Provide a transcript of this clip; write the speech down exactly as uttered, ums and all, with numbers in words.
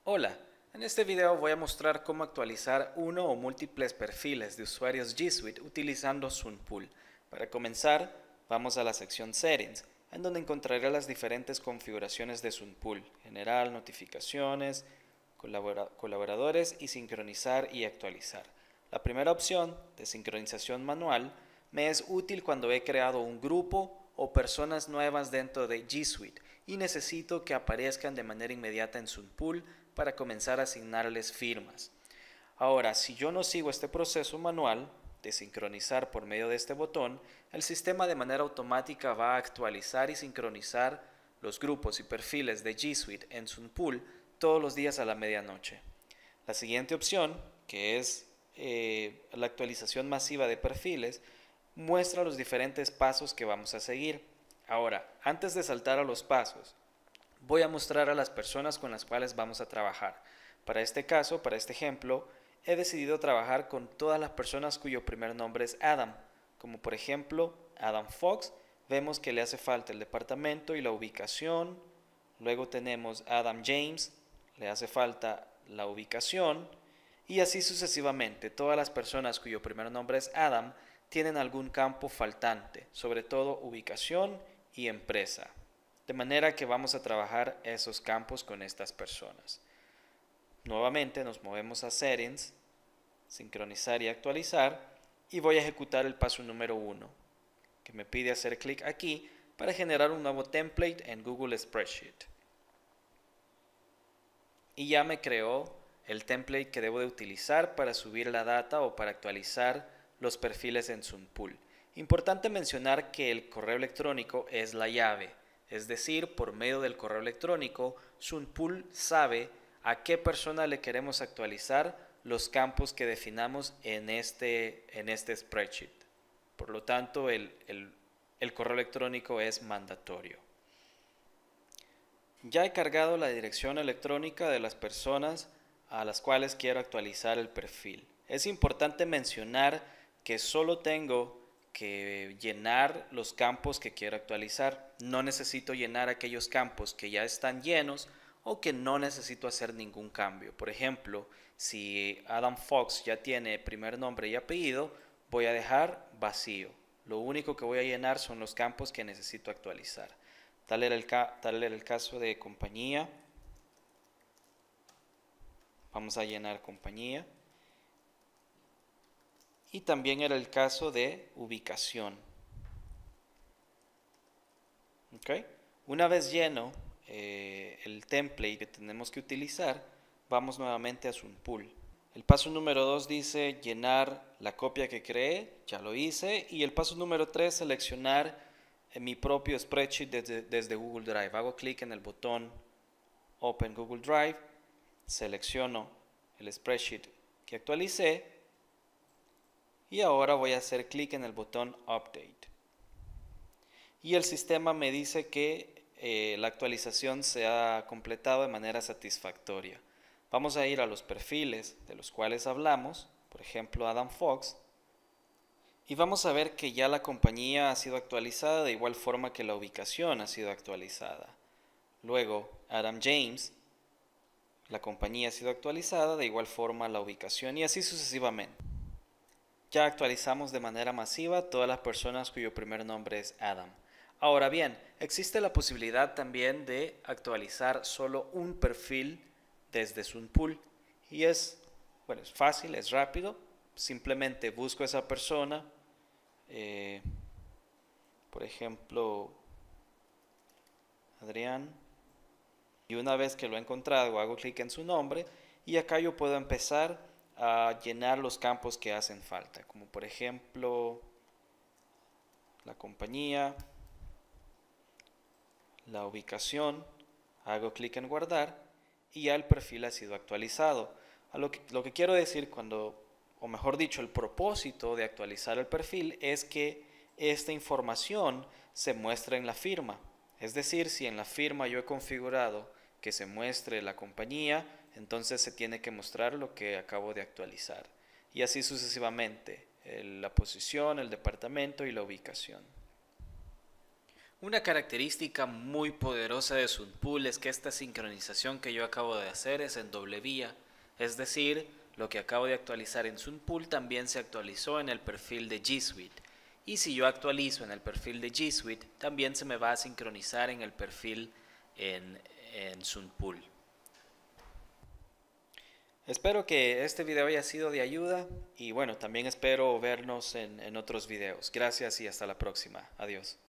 Hola, en este video voy a mostrar cómo actualizar uno o múltiples perfiles de usuarios G Suite utilizando Sunpool. Para comenzar, vamos a la sección Settings, en donde encontraré las diferentes configuraciones de Sunpool: general, notificaciones, colabora colaboradores y sincronizar y actualizar. La primera opción, de sincronización manual, me es útil cuando he creado un grupo o personas nuevas dentro de G Suite y necesito que aparezcan de manera inmediata en Sunpool para comenzar a asignarles firmas. Ahora, si yo no sigo este proceso manual de sincronizar por medio de este botón, el sistema de manera automática va a actualizar y sincronizar los grupos y perfiles de G Suite en Sunpool todos los días a la medianoche. La siguiente opción, que es eh, la actualización masiva de perfiles, muestra los diferentes pasos que vamos a seguir. Ahora, antes de saltar a los pasos, voy a mostrar a las personas con las cuales vamos a trabajar. Para este caso, para este ejemplo, he decidido trabajar con todas las personas cuyo primer nombre es Adam, como por ejemplo Adam Fox. Vemos que le hace falta el departamento y la ubicación. Luego tenemos Adam James, le hace falta la ubicación, y así sucesivamente. Todas las personas cuyo primer nombre es Adam tienen algún campo faltante, sobre todo ubicación y empresa. De manera que vamos a trabajar esos campos con estas personas. Nuevamente nos movemos a Settings, sincronizar y actualizar, y voy a ejecutar el paso número uno, que me pide hacer clic aquí para generar un nuevo template en Google Spreadsheet. Y ya me creó el template que debo de utilizar para subir la data o para actualizar los perfiles en Sunpool. Importante mencionar que el correo electrónico es la llave, es decir, por medio del correo electrónico, Sunpool sabe a qué persona le queremos actualizar los campos que definamos en este, en este spreadsheet. Por lo tanto, el, el, el correo electrónico es mandatorio. Ya he cargado la dirección electrónica de las personas a las cuales quiero actualizar el perfil. Es importante mencionar que solo tengo que llenar los campos que quiero actualizar. No necesito llenar aquellos campos que ya están llenos o que no necesito hacer ningún cambio. Por ejemplo, si Adam Fox ya tiene primer nombre y apellido, voy a dejar vacío. Lo único que voy a llenar son los campos que necesito actualizar. Tal era el, ca tal era el caso de compañía. Vamos a llenar compañía. Y también era el caso de ubicación. ¿Okay? Una vez lleno eh, el template que tenemos que utilizar, vamos nuevamente a Sunpool. El paso número dos dice llenar la copia que creé, ya lo hice. Y el paso número tres, seleccionar en mi propio spreadsheet desde, desde Google Drive. Hago clic en el botón Open Google Drive, selecciono el spreadsheet que actualicé y ahora voy a hacer clic en el botón Update. Y el sistema me dice que eh, la actualización se ha completado de manera satisfactoria. Vamos a ir a los perfiles de los cuales hablamos, por ejemplo Adam Fox, y vamos a ver que ya la compañía ha sido actualizada de igual forma que la ubicación ha sido actualizada. Luego, Adam James, la compañía ha sido actualizada, de igual forma la ubicación y así sucesivamente. Ya actualizamos de manera masiva todas las personas cuyo primer nombre es Adam. Ahora bien, existe la posibilidad también de actualizar solo un perfil desde Sunpool y es, bueno, es fácil, es rápido. Simplemente busco a esa persona, eh, por ejemplo, Adrián, y una vez que lo he encontrado hago clic en su nombre y acá yo puedo empezar a llenar los campos que hacen falta, como por ejemplo la compañía, la ubicación, hago clic en guardar y ya el perfil ha sido actualizado. A lo que, lo que quiero decir cuando, o mejor dicho, el propósito de actualizar el perfil es que esta información se muestre en la firma. Es decir, si en la firma yo he configurado que se muestre la compañía, entonces se tiene que mostrar lo que acabo de actualizar. Y así sucesivamente, la posición, el departamento y la ubicación. Una característica muy poderosa de Sunpool es que esta sincronización que yo acabo de hacer es en doble vía, es decir, lo que acabo de actualizar en Sunpool también se actualizó en el perfil de G Suite. Y si yo actualizo en el perfil de G Suite, también se me va a sincronizar en el perfil en, en Sunpool. Espero que este video haya sido de ayuda y bueno, también espero vernos en, en otros videos. Gracias y hasta la próxima. Adiós.